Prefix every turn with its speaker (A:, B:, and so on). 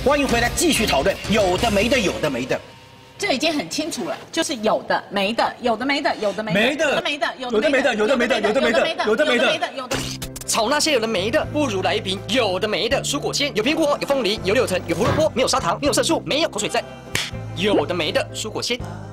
A: 欢迎回来继续讨论，有的没的，有的没的。
B: 这已经很清楚了，就是有的没的，有的没的，有的没的，
A: 没的
B: 有的没的，
A: 有的没的，有的没的，有的没的，有的没的，
B: 有的。
C: 炒那些有的没的，不如来一瓶有的没的蔬果鲜，有苹果，有凤梨，有柳橙，有胡萝卜，没有砂糖，没有色素，没有口水战，有的没的蔬果鲜。